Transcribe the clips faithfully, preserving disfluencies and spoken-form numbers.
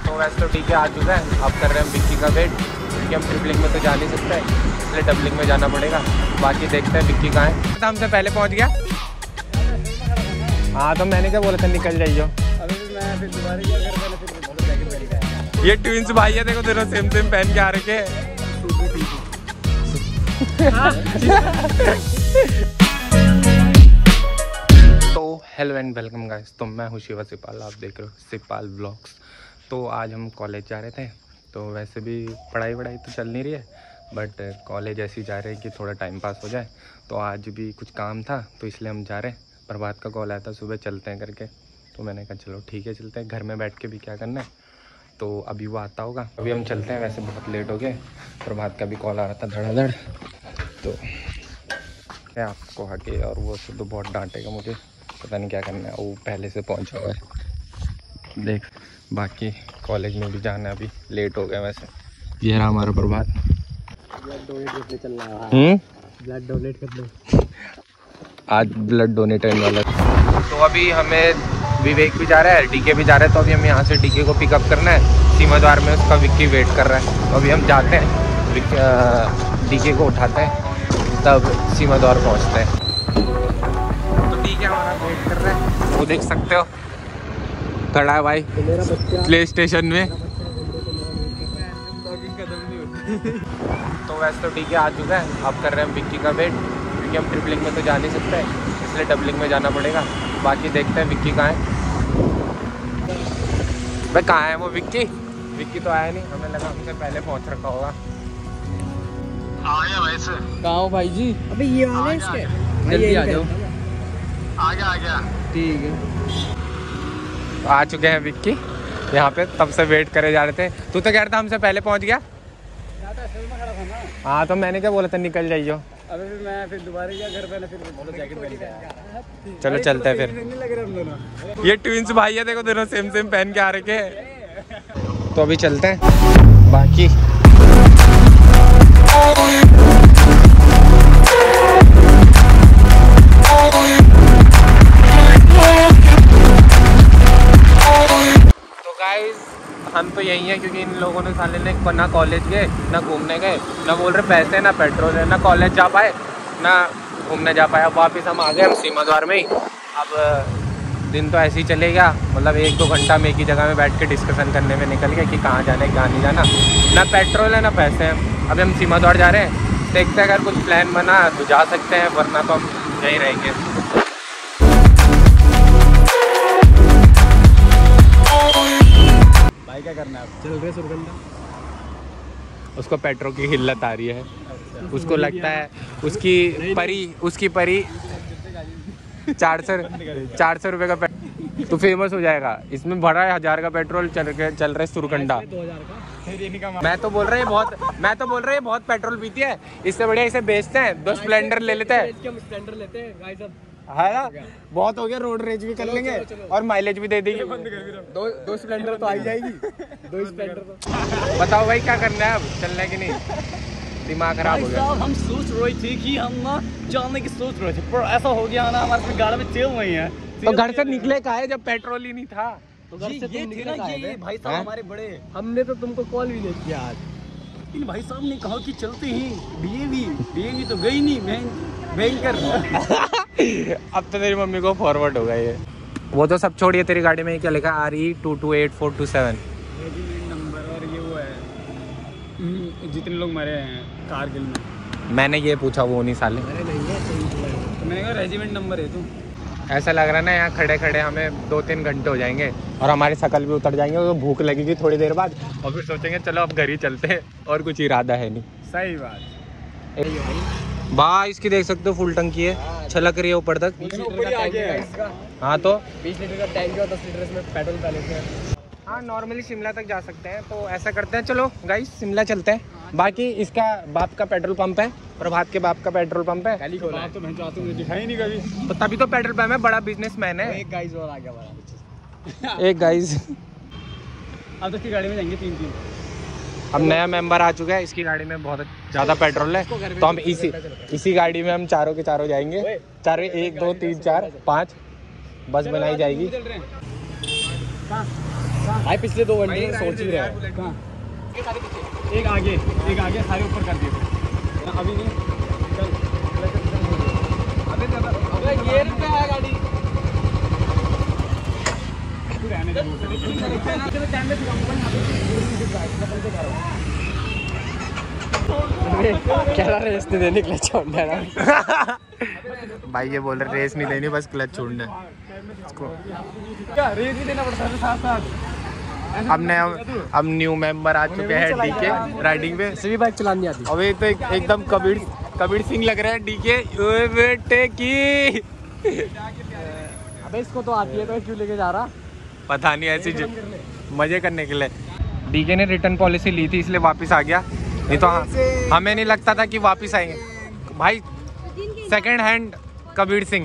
तो वैसे तो ठीक है, आ चुका है। अब कर रहे हैं हम विक्की का वेट, क्योंकि हम ट्रिपलिंग में तो जा नहीं सकते, इसलिए डबलिंग में जाना पड़ेगा। बाकी देखते हैं विक्की कहाँ है। तो हमसे पहले पहुँच गया। हाँ तो मैंने क्या बोला था, निकल जाइयो। ये ट्विंस भाई है, देखो दोनों सेम सेम पहन के आ रखे हैं। तो हेलो एंड वेलकम गाइस, तो मैं हूँ शिवा सिपाल, आप देख रहे हो सिपाल व्लॉग्स। तो आज हम कॉलेज जा रहे थे। तो वैसे भी पढ़ाई वढ़ाई तो चल नहीं रही है, बट कॉलेज ऐसे ही जा रहे हैं कि थोड़ा टाइम पास हो जाए। तो आज भी कुछ काम था, तो इसलिए हम जा रहे हैं। प्रभात का कॉल आया था सुबह चलते हैं करके, तो मैंने कहा चलो ठीक है चलते हैं, घर में बैठ के भी क्या करना है। तो अभी वो आता होगा, अभी हम चलते हैं। वैसे बहुत लेट हो गए, प्रभात का भी कॉल आ रहा था धड़ाधड़। तो क्या आपको आके और वो तो बहुत डांटेगा मुझे, पता नहीं क्या करना है। वो पहले से पहुंचा हुआ है देख। बाकी कॉलेज में भी जाना है, अभी लेट हो गया। वैसे ये रहा हमारा प्रभात, ब्लड डोनेट करने चल रहा है। हम्म ब्लड डोनेट करने आज ब्लड डोनेट करने वाला। तो अभी हमें विवेक भी जा रहा है, डीके भी जा रहा है। तो अभी हम यहाँ से डीके को पिकअप करना है सीमा द्वार में, उसका विक्की वेट कर रहा है। तो अभी हम जाते हैं, डीके को उठाते हैं, तब सीमा द्वार पहुँचते हैं। तो डीके हमारा वेट कर रहा है, वो देख सकते हो खड़ा है भाई प्ले स्टेशन में। तो वैसे तो डीके आ चुका है, अब कर रहे हैं विक्की का वेट, क्योंकि हम ट्रिपलिंग में तो जा नहीं सकते, इसलिए डबलिंग में जाना पड़ेगा। बाकी देखते हैं विक्की कहाँ है। भाई कहाँ है वो विक्की? विक्की तो आया नहीं, हमें लगा हमसे पहले पहुंच रखा होगा। आ गया भाई से। कहाँ हो भाई जी? अबे ये वाले इसके जल्दी आ जाओ। आ गया आ गया ठीक है, आ चुके हैं विक्की यहाँ पे, तब से वेट करे जा रहे थे। तू तो कह रहा था हमसे पहले पहुंच गया। हाँ तो मैंने क्या बोला था, निकल जाइयो। अबे फिर मैं फिर दोबारा गया घर पे, फिर बोलो जैकेट पहन के आया। चलो चलते हैं फिर। नहीं लग रहे हम दोनों। ये ट्विंस भाई है, देखो दोनों सेम सेम पहन के आ रखे हैं। तो अभी चलते हैं। बाकी तो गाइस हम तो यही हैं, क्योंकि इन लोगों ने साले ने ना कॉलेज गए ना घूमने गए, ना बोल रहे पैसे ना पेट्रोल है, ना कॉलेज जा पाए ना घूमने जा पाए। अब वापस हम आ गए, हम सीमा द्वार में ही। अब दिन तो ऐसे ही चलेगा, मतलब एक दो घंटा में एक ही जगह में बैठ के डिस्कशन करने में निकल गए कि कहाँ जाना है कहाँ नहीं जाना। ना पेट्रोल है ना पैसे हैं। अभी हम सीमा द्वार जा रहे हैं, देखते हैं अगर कुछ प्लान बना तो जा सकते हैं, वरना तो हम यहीं रहेंगे। भाई क्या करना है आप? चल रहे सुरगंधा। उसको पेट्रोल की हिल्लत आ रही है, उसको लगता है उसकी परी उसकी परी चार सौ चार सौ रुपये का पेट्रोल तो फेमस हो जाएगा। इसमें भरा है हजार का पेट्रोल, चल के चल रहे सुरकंडा। मैं तो बोल रहा है बहुत मैं तो बोल रहा है बहुत पेट्रोल पीती है, इससे बढ़िया इसे बेचते हैं, दो स्प्लेंडर ले लेते हैं। स्प्लेंडर लेते हैं गाइस, अब है ना, बहुत हो गया, रोड रेज भी कर लेंगे और माइलेज भी दे देगी। दो दो स्प्लेंडर तो आ ही जाएगी। दो स्प्लेंडर तो बताओ भाई क्या करना है अब, चलना है कि नहीं? दिमाग खराब हो गया। हम सोच रहे थे कि हम ना जाने की सोच रहे थे, पर ऐसा हो गया ना हमारे गाड़ी में तेल नहीं है। तो घर से निकले का है जब पेट्रोल ही नहीं था? तो घर से ये थे ना ये भाई साहब हमारे बड़े, हमने तो तुमको कॉल भी नहीं किया आज। इन भाई साहब ने कहा कि चलते ही डीएवी डीएवी तो गई नहीं, मैं भयंकर। अब तो तेरी मम्मी को फॉरवर्ड होगा ये। वो तो सब छोड़िए, तेरी गाड़ी में क्या लिखा? R E two two eight four two seven number, और ये वो है जितने लोग मरे हैं कारगिल में। मैंने ये पूछा, वो नहीं साले। अरे नहीं है, तो मैंने कहा रेजिमेंट नंबर है तू। ऐसा लग रहा है ना यहाँ खड़े खड़े हमें दो तीन घंटे हो जाएंगे और हमारी शकल भी उतर जाएंगे, तो भूख लगेगी थोड़ी देर बाद, और फिर सोचेंगे चलो अब घर ही चलते हैं, और कुछ इरादा है नहीं। सही बात। भाई इसकी देख सकते हो फुल टंकी है, छलक रही है ऊपर तक। बीस लीटर का टैंक है इसका। हाँ तो बीस लीटर का टैंक है और दस लीटर इसमें पेट्रोल डालेंगे। हाँ नॉर्मली शिमला तक जा सकते हैं। तो ऐसा करते हैं, चलो गाइस शिमला चलते हैं। बाकी इसका बाप का पेट्रोल पंप है, प्रभात के बाप का पेट्रोल पंप है। तो मैं चाहता हूँ दिखाई नहीं कभी। तो तभी तो पेट्रोल पंप है, बड़ा बिजनेसमैन है। एक गाइस और आ गया हमारा। एक गाइस अब तो इसकी गाड़ी में जाएंगे तीन तीन। अब नया मेंबर आ चुका है, इसकी गाड़ी में बहुत ज़्यादा पेट्रोल है, तो हम इसी इसी गाड़ी में हम चारों के चारों जाएंगे। चारों, एक दो तीन चार पाँच बस बनाई जाएगी। भाई पिछले दो घंटे से सोच ही रहा है। कहाँ? एक आगे एक आगे सारे ऊपर कर दिए अभी नहीं। चल अबे गियर पे है गाड़ी। तू रहने दे कह रहा रेस नहीं देने के लिए छोड़ना है। भाई ये बोल रहे रेस नहीं देनी, बस क्लच छोड़ना है। क्या रेस नहीं देना पड़ता है साथ साथ। अब नया अब न्यू मेंबर आ चुके हैं डीके राइडिंग पे। सभी बाइक चलानी आती। अबे तो एक, एकदम कबीर कबीर सिंह लग रहा है डीके। ओए बेटे की अबे इसको तो आती है तो क्यों लेके जा रहा? पता नहीं, ऐसी ज- मजे करने के लिए। डीके ने रिटर्न पॉलिसी ली थी इसलिए वापस आ गया, नहीं तो हाँ, हमें नहीं लगता था कि वापस आएंगे। भाई second hand Kabir Singh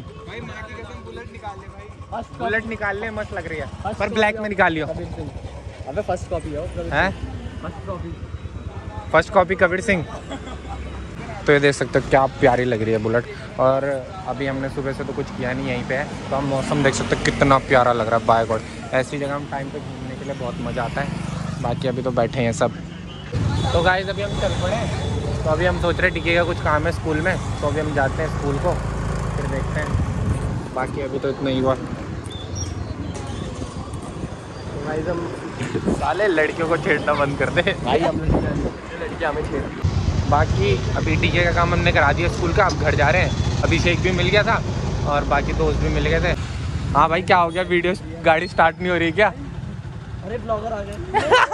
bullet निकाल ले, मस्त लग रही है पर ब्लैक में निकालियो। अबे फर्स्ट कॉपी है हैं first copy. First copy Kabir Singh. तो ये देख सकते हो क्या प्यारी लग रही है बुलेट। और अभी हमने सुबह से तो कुछ किया नहीं यहीं पे है, तो हम मौसम देख सकते हो कितना प्यारा लग रहा है। बाय गॉड ऐसी जगह हम टाइम पे घूमने के लिए बहुत मज़ा आता है। बाकी अभी तो बैठे हैं सब। तो गाइस अभी हम चल पड़े हैं, तो अभी हम सोच रहे हैं टिके का कुछ काम है स्कूल में, तो अभी हम जाते हैं स्कूल को, फिर देखते हैं। बाकी अभी तो इतना ही हुआ। गाइस हम साले लड़कियों को छेड़ना बंद कर दे भाई हम लड़कियां हमें छेड़। बाकी अभी डीजे का काम हमने करा दिया स्कूल का, अब घर जा रहे हैं। अभिषेक भी मिल गया था और बाकी दोस्त भी मिल गए थे। हाँ भाई क्या हो गया, वीडियो गाड़ी स्टार्ट नहीं हो रही क्या? अरे ब्लॉगर आ गए।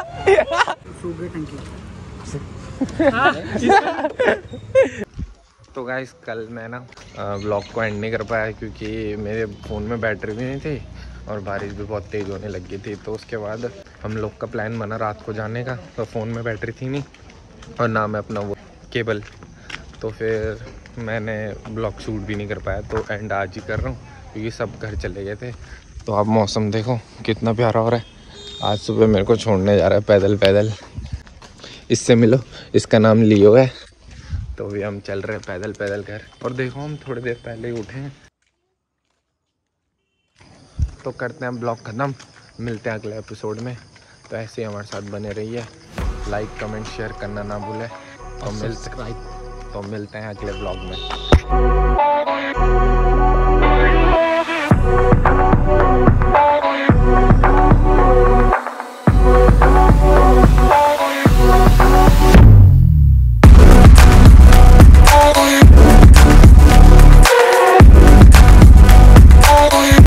तो गाइस कल मैं ना व्लॉग को एंड नहीं कर पाया क्योंकि मेरे फ़ोन में बैटरी भी नहीं थी और बारिश भी बहुत तेज़ होने लगी थी। तो उसके बाद हम लोग का प्लान बना रात को जाने का, तो फ़ोन में बैटरी थी नहीं और ना मैं अपना वो केबल, तो फिर मैंने ब्लॉग शूट भी नहीं कर पाया। तो एंड आज ही कर रहा हूँ क्योंकि सब घर चले गए थे। तो अब मौसम देखो कितना प्यारा हो रहा है। आज सुबह मेरे को छोड़ने जा रहा है पैदल पैदल। इससे मिलो, इसका नाम लियो है। तो अभी हम चल रहे हैं पैदल पैदल घर। और देखो हम थोड़ी देर पहले ही उठे हैं। तो करते हैं ब्लॉग ख़त्म, मिलते हैं अगले एपिसोड में। तो ऐसे ही हमारे साथ बने रहिए, लाइक कमेंट शेयर करना ना भूलें। तो मिलते तो मिलते हैं अगले ब्लॉग में।